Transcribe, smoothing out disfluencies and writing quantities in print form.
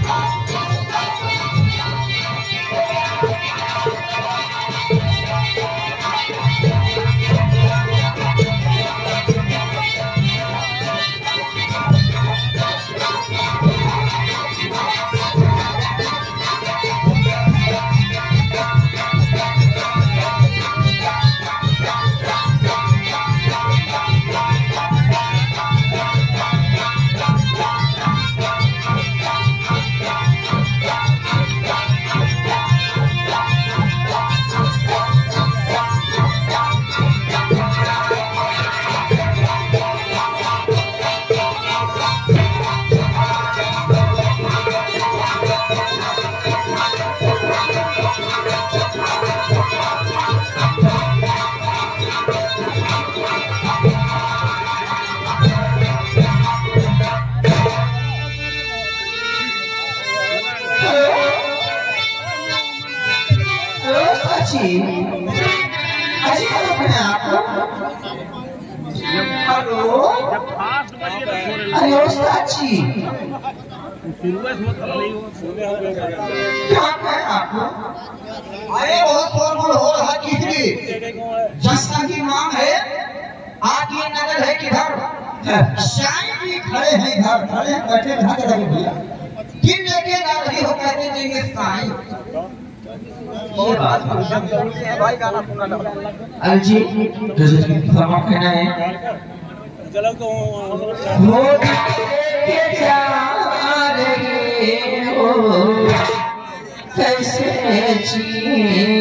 क्या कहे आप? अरे बहुत शोरगुल हो रहा किसकी? जनता की मांग है। आपकी नजर है किधर? साईं भी खड़े हैं इधर, खड़े हैं बैठे ढक रहे भैया। किन लेके जा रही हो कहते देंगे साईं। ये बात है भाई, गाना सुना लो। अरे जी गजल की फरमा कहना है। चलो तो वो के जा रहे हो कैसे जी